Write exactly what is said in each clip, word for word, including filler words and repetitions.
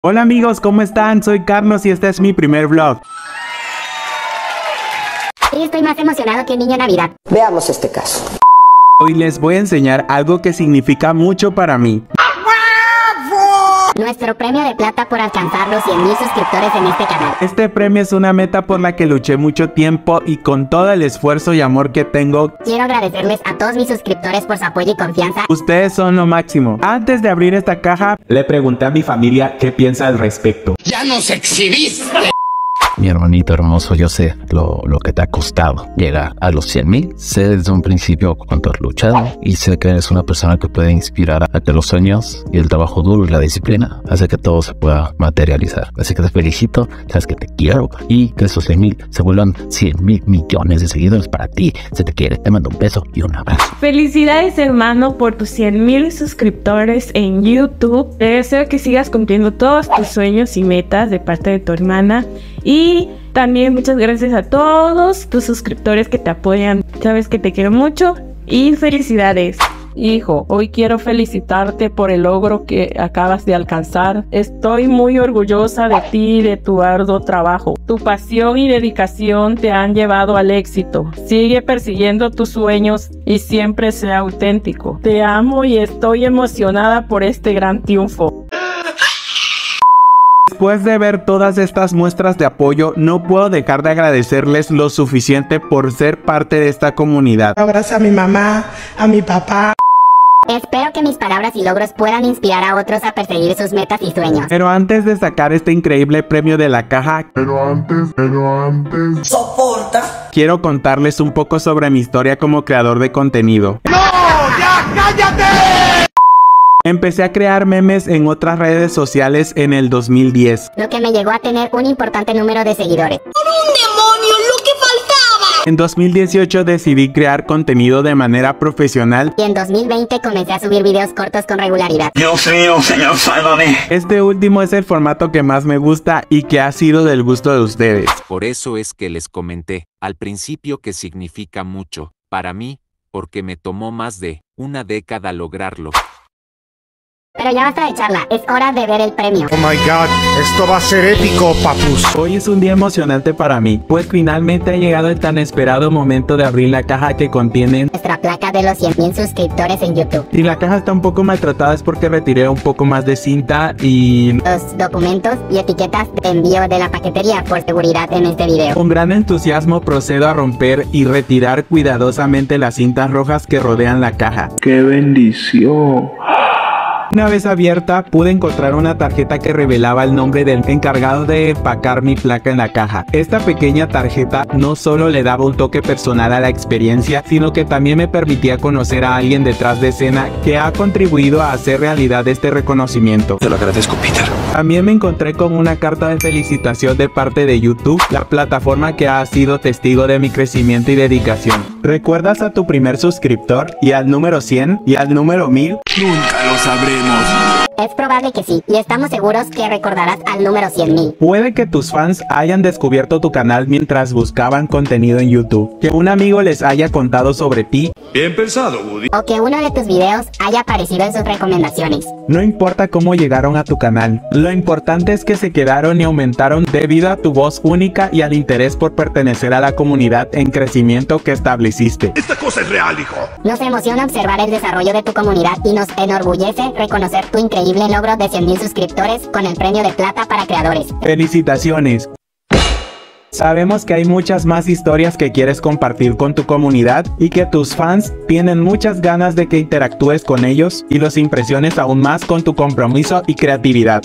Hola amigos, ¿cómo están? Soy Carlos y este es mi primer vlog. Hoy estoy más emocionado que un niño Navidad. Veamos este caso. Hoy les voy a enseñar algo que significa mucho para mí. Nuestro premio de plata por alcanzar los cien mil suscriptores en este canal. Este premio es una meta por la que luché mucho tiempo y con todo el esfuerzo y amor que tengo. Quiero agradecerles a todos mis suscriptores por su apoyo y confianza. Ustedes son lo máximo. Antes de abrir esta caja, le pregunté a mi familia qué piensa al respecto. ¡Ya nos exhibiste! Mi hermanito hermoso, yo sé lo, lo que te ha costado llegar a los cien mil. Sé desde un principio cuánto has luchado y sé que eres una persona que puede inspirar a que los sueños y el trabajo duro y la disciplina hace que todo se pueda materializar. Así que te felicito, sabes que te quiero y que esos cien mil se vuelvan cien mil millones de seguidores para ti. Se te quiere, te mando un beso y un abrazo. Felicidades, hermano, por tus cien mil suscriptores en YouTube. Te deseo que sigas cumpliendo todos tus sueños y metas de parte de tu hermana. Y también muchas gracias a todos tus suscriptores que te apoyan. Sabes que te quiero mucho y felicidades. Hijo, hoy quiero felicitarte por el logro que acabas de alcanzar. Estoy muy orgullosa de ti y de tu arduo trabajo. Tu pasión y dedicación te han llevado al éxito. Sigue persiguiendo tus sueños y siempre sea auténtico. Te amo y estoy emocionada por este gran triunfo. Después de ver todas estas muestras de apoyo, no puedo dejar de agradecerles lo suficiente por ser parte de esta comunidad. Abrazo a mi mamá, a mi papá. Espero que mis palabras y logros puedan inspirar a otros a perseguir sus metas y sueños. Pero antes de sacar este increíble premio de la caja, Pero antes, pero antes... Soporta. quiero contarles un poco sobre mi historia como creador de contenido. ¡No! ¡Ya cállate! Empecé a crear memes en otras redes sociales en el dos mil diez. Lo que me llegó a tener un importante número de seguidores. ¡Un demonio! ¡Lo que faltaba! En dos mil dieciocho decidí crear contenido de manera profesional. Y en dos mil veinte comencé a subir videos cortos con regularidad. Dios mío, señor, sálvame. Este último es el formato que más me gusta y que ha sido del gusto de ustedes. Por eso es que les comenté al principio que significa mucho para mí, porque me tomó más de una década lograrlo. Pero ya basta de charla, es hora de ver el premio. Oh my god, esto va a ser épico, papus. Hoy es un día emocionante para mí, pues finalmente ha llegado el tan esperado momento de abrir la caja que contiene Nuestra placa de los cien mil suscriptores en YouTube. Si la caja está un poco maltratada es porque retiré un poco más de cinta y Los documentos y etiquetas de envío de la paquetería por seguridad en este video. con gran entusiasmo procedo a romper y retirar cuidadosamente las cintas rojas que rodean la caja. ¡Qué bendición! Una vez abierta, pude encontrar una tarjeta que revelaba el nombre del encargado de empacar mi placa en la caja. Esta pequeña tarjeta no solo le daba un toque personal a la experiencia, sino que también me permitía conocer a alguien detrás de escena que ha contribuido a hacer realidad este reconocimiento. Te lo agradezco, Peter. También me encontré con una carta de felicitación de parte de YouTube, la plataforma que ha sido testigo de mi crecimiento y dedicación. ¿Recuerdas a tu primer suscriptor? ¿Y al número cien? ¿Y al número mil? Nunca lo sabremos. Es probable que sí, y estamos seguros que recordarás al número cien mil. Puede que tus fans hayan descubierto tu canal mientras buscaban contenido en YouTube, que un amigo les haya contado sobre ti. Bien pensado, Woody. O que uno de tus videos haya aparecido en sus recomendaciones. No importa cómo llegaron a tu canal, lo importante es que se quedaron y aumentaron debido a tu voz única y al interés por pertenecer a la comunidad en crecimiento que estableciste. Esta cosa es real, hijo. Nos emociona observar el desarrollo de tu comunidad y nos enorgullece reconocer tu increíble logro de cien mil suscriptores con el premio de plata para creadores. ¡Felicitaciones! Sabemos que hay muchas más historias que quieres compartir con tu comunidad y que tus fans tienen muchas ganas de que interactúes con ellos y los impresiones aún más con tu compromiso y creatividad.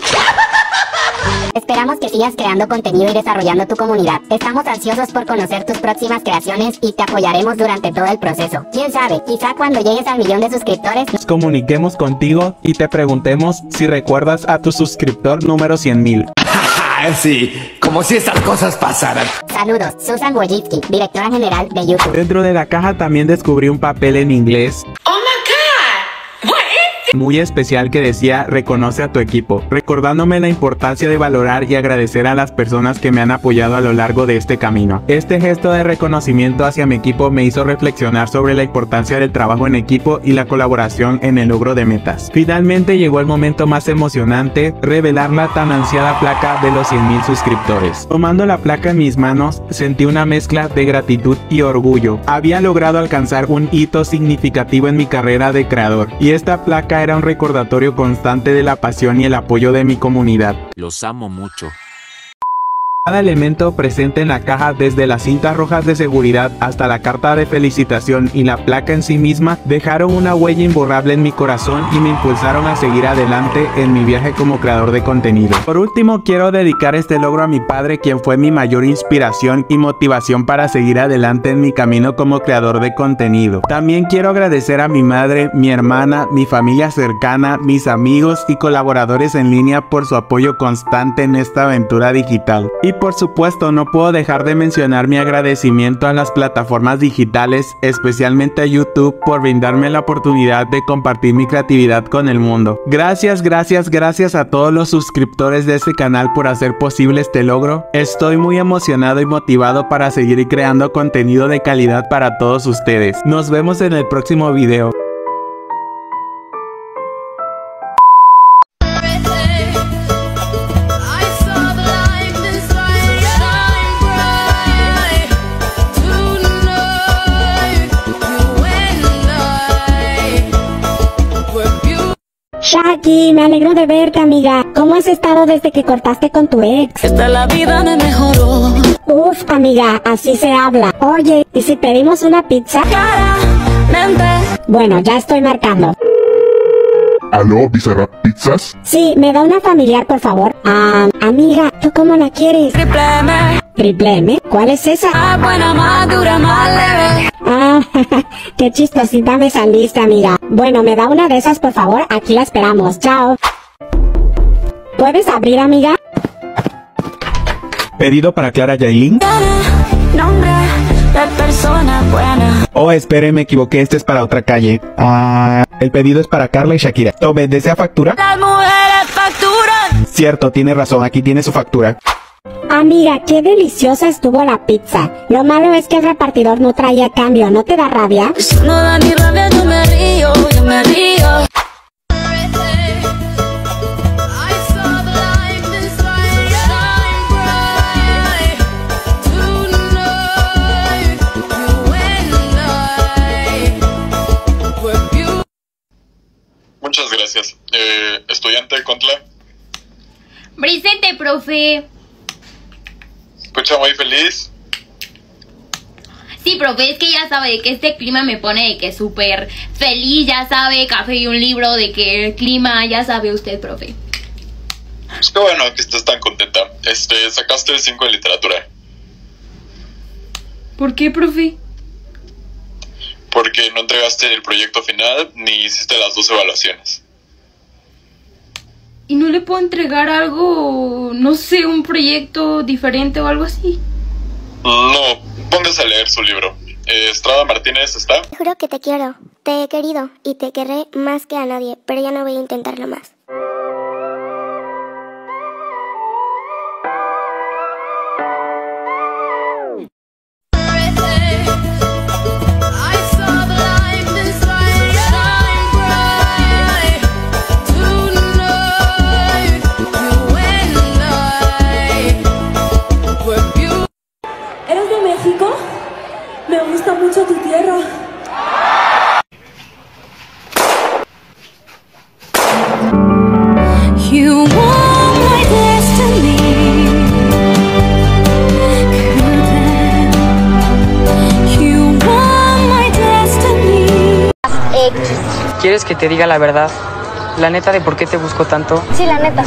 Esperamos que sigas creando contenido y desarrollando tu comunidad. Estamos ansiosos por conocer tus próximas creaciones y te apoyaremos durante todo el proceso. Quién sabe, quizá cuando llegues al millón de suscriptores Nos comuniquemos contigo y te preguntemos si recuerdas a tu suscriptor número cien mil. Sí, como si estas cosas pasaran. Saludos, Susan Wojcicki, directora general de YouTube. Dentro de la caja también descubrí un papel en inglés Oh my god, what is muy especial que decía reconoce a tu equipo, recordándome la importancia de valorar y agradecer a las personas que me han apoyado a lo largo de este camino. Este gesto de reconocimiento hacia mi equipo me hizo reflexionar sobre la importancia del trabajo en equipo y la colaboración en el logro de metas. Finalmente llegó el momento más emocionante, revelar la tan ansiada placa de los cien mil suscriptores. Tomando la placa en mis manos, sentí una mezcla de gratitud y orgullo. Había logrado alcanzar un hito significativo en mi carrera de creador, y esta placa era un recordatorio constante de la pasión y el apoyo de mi comunidad. Los amo mucho. Cada elemento presente en la caja, desde las cintas rojas de seguridad hasta la carta de felicitación y la placa en sí misma, dejaron una huella imborrable en mi corazón y me impulsaron a seguir adelante en mi viaje como creador de contenido. Por último, quiero dedicar este logro a mi padre, quien fue mi mayor inspiración y motivación para seguir adelante en mi camino como creador de contenido. También quiero agradecer a mi madre, mi hermana, mi familia cercana, mis amigos y colaboradores en línea por su apoyo constante en esta aventura digital. Y por supuesto, no puedo dejar de mencionar mi agradecimiento a las plataformas digitales, especialmente a YouTube, por brindarme la oportunidad de compartir mi creatividad con el mundo. Gracias, gracias, gracias a todos los suscriptores de este canal por hacer posible este logro. Estoy muy emocionado y motivado para seguir creando contenido de calidad para todos ustedes. Nos vemos en el próximo video. Shaki, me alegro de verte, amiga. ¿Cómo has estado desde que cortaste con tu ex? Esta la vida me mejoró. Uf, amiga, así se habla. Oye, ¿y si pedimos una pizza? Claramente. Bueno, ya estoy marcando. ¿Aló, Bizarrap Pizzas? Sí, ¿me da una familiar, por favor? Ah, amiga, ¿tú cómo la quieres? Triple M. ¿Triple M? ¿Cuál es esa? Ah, buena, más dura, más leve. Ah, qué chistosita me saliste, amiga. Bueno, ¿me da una de esas, por favor? Aquí la esperamos. Chao. ¿Puedes abrir, amiga? Pedido para Clara Yailin. Nombre de persona buena. Oh, espere, me equivoqué, este es para otra calle. Ah, el pedido es para Carla y Shakira. Tome, ¿desea factura? Las mujeres facturan. Cierto, tiene razón, aquí tiene su factura. Amiga, qué deliciosa estuvo la pizza. Lo malo es que el repartidor no traía cambio, ¿no te da rabia? Eso no da ni rabia, yo me río, yo me río. Muchas gracias. Eh, estudiante de Contla. Presente, profe. Escucha muy feliz. Sí, profe, es que ya sabe de que este clima me pone de que súper feliz, ya sabe, café y un libro, de que el clima, ya sabe usted, profe. Pues qué bueno que estés tan contenta. Este, sacaste cinco en literatura. ¿Por qué, profe? Porque no entregaste el proyecto final ni hiciste las dos evaluaciones. ¿Y no le puedo entregar algo, no sé, un proyecto diferente o algo así? No, póngase a leer su libro. Eh, Estrada Martínez está. Te juro que te quiero, te he querido y te querré más que a nadie, pero ya no voy a intentarlo más. ¿Eres de México? Me gusta mucho tu tierra. You want my destiny. You want my destiny. ¿Quieres que te diga la verdad? La neta de por qué te busco tanto. Sí, la neta.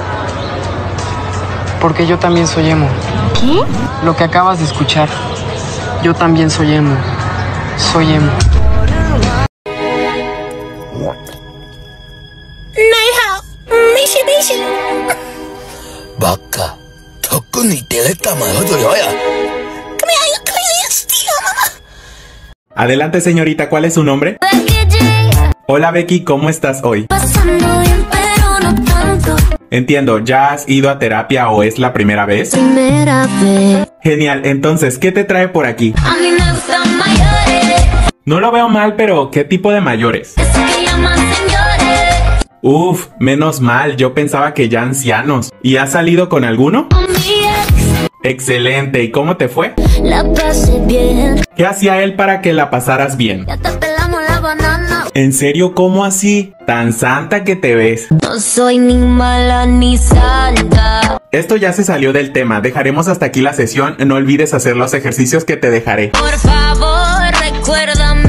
Porque yo también soy emo. ¿Qué? Lo que acabas de escuchar. Yo también soy emo. Soy emo. Baka, toku ni teleta mahodo yoya. Adelante, señorita, ¿cuál es su nombre? Hola Becky, ¿cómo estás hoy? Pasando bien, pero no tanto. Entiendo, ¿ya has ido a terapia o es la primera vez? Primera vez. Genial, entonces, ¿qué te trae por aquí? A mí me gustan mayores. No lo veo mal, pero ¿qué tipo de mayores? Eso que llaman señores. Uf, menos mal, yo pensaba que ya ancianos. ¿Y has salido con alguno? Con mi ex. Excelente, ¿y cómo te fue? La pasé bien. ¿Qué hacía él para que la pasaras bien? Ya te pelamos la banana. ¿En serio, cómo así? Tan santa que te ves. No soy ni mala ni santa. Esto ya se salió del tema, dejaremos hasta aquí la sesión, no olvides hacer los ejercicios que te dejaré. Por favor, recuérdame.